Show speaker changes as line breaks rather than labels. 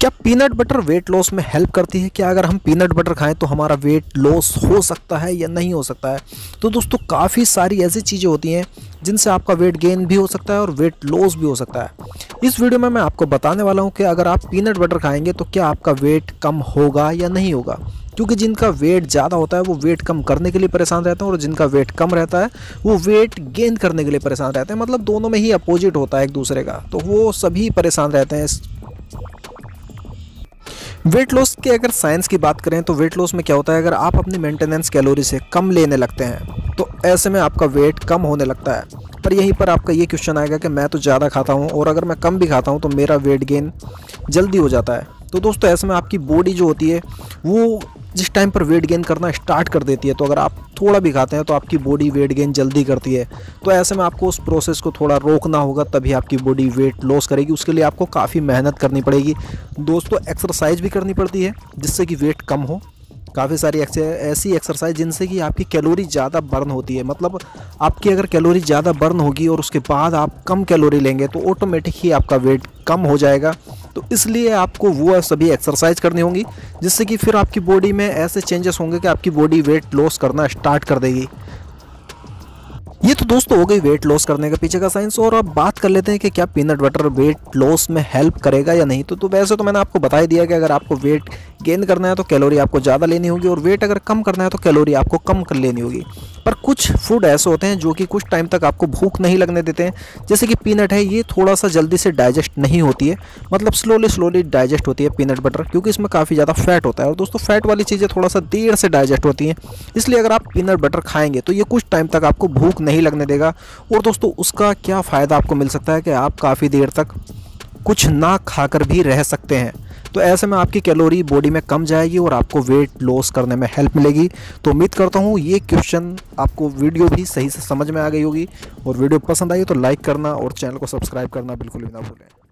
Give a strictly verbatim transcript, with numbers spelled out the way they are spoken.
क्या peanut butter weight loss में help करती है? क्या अगर हम पीनट बटर खाएं तो हमारा वेट लॉस हो सकता है या नहीं हो सकता है? तो दोस्तों काफ़ी सारी ऐसी चीज़ें होती हैं जिनसे आपका वेट गेन भी हो सकता है और वेट लॉस भी हो सकता है। इस वीडियो में मैं आपको बताने वाला हूं कि अगर आप पीनट बटर खाएंगे तो क्या आपका वेट कम होगा या नहीं होगा। क्योंकि जिनका वेट ज़्यादा होता है वो वेट कम करने के लिए परेशान रहते हैं और जिनका वेट कम रहता है वो वेट गेन करने के लिए परेशान रहते हैं। मतलब दोनों में ही अपोजिट होता है एक दूसरे का, तो वो सभी परेशान रहते हैं। वेट लॉस के अगर साइंस की बात करें तो वेट लॉस में क्या होता है, अगर आप अपनी मेंटेनेंस कैलोरी से कम लेने लगते हैं तो ऐसे में आपका वेट कम होने लगता है। पर यहीं पर आपका ये क्वेश्चन आएगा कि मैं तो ज़्यादा खाता हूँ और अगर मैं कम भी खाता हूँ तो मेरा वेट गेन जल्दी हो जाता है। तो दोस्तों ऐसे में आपकी बॉडी जो होती है वो जिस टाइम पर वेट गेन करना स्टार्ट कर देती है, तो अगर आप थोड़ा भी खाते हैं तो आपकी बॉडी वेट गेन जल्दी करती है। तो ऐसे में आपको उस प्रोसेस को थोड़ा रोकना होगा, तभी आपकी बॉडी वेट लॉस करेगी। उसके लिए आपको काफ़ी मेहनत करनी पड़ेगी दोस्तों। एक्सरसाइज भी करनी पड़ती है जिससे कि वेट कम हो। काफ़ी सारी ऐसी एक्सरसाइज जिनसे कि आपकी कैलोरी ज़्यादा बर्न होती है। मतलब आपकी अगर कैलोरी ज़्यादा बर्न होगी और उसके बाद आप कम कैलोरी लेंगे तो ऑटोमेटिक ही आपका वेट कम हो जाएगा। तो इसलिए आपको वो सभी एक्सरसाइज करनी होंगी जिससे कि फिर आपकी बॉडी में ऐसे चेंजेस होंगे कि आपकी बॉडी वेट लॉस करना स्टार्ट कर देगी। ये तो दोस्तों हो गई वेट लॉस करने का पीछे का साइंस। और अब बात कर लेते हैं कि क्या पीनट बटर वेट लॉस में हेल्प करेगा या नहीं। तो, तो वैसे तो मैंने आपको बता ही दिया कि अगर आपको वेट गेन करना है तो कैलोरी आपको ज़्यादा लेनी होगी और वेट अगर कम करना है तो कैलोरी आपको कम कर लेनी होगी। पर कुछ फूड ऐसे होते हैं जो कि कुछ टाइम तक आपको भूख नहीं लगने देते हैं। जैसे कि पीनट है, ये थोड़ा सा जल्दी से डाइजेस्ट नहीं होती है, मतलब स्लोली स्लोली डाइजेस्ट होती है पीनट बटर, क्योंकि इसमें काफ़ी ज़्यादा फैट होता है। और दोस्तों फैट वाली चीज़ें थोड़ा सा देर से डाइजेस्ट होती हैं, इसलिए अगर आप पीनट बटर खाएंगे तो ये कुछ टाइम तक आपको भूख नहीं लगने देगा। और दोस्तों उसका क्या फ़ायदा आपको मिल सकता है कि आप काफ़ी देर तक कुछ ना खाकर भी रह सकते हैं। तो ऐसे में आपकी कैलोरी बॉडी में कम जाएगी और आपको वेट लॉस करने में हेल्प मिलेगी। तो उम्मीद करता हूँ ये क्वेश्चन आपको वीडियो भी सही से समझ में आ गई होगी। और वीडियो पसंद आई तो लाइक करना और चैनल को सब्सक्राइब करना बिल्कुल भी ना भूलें।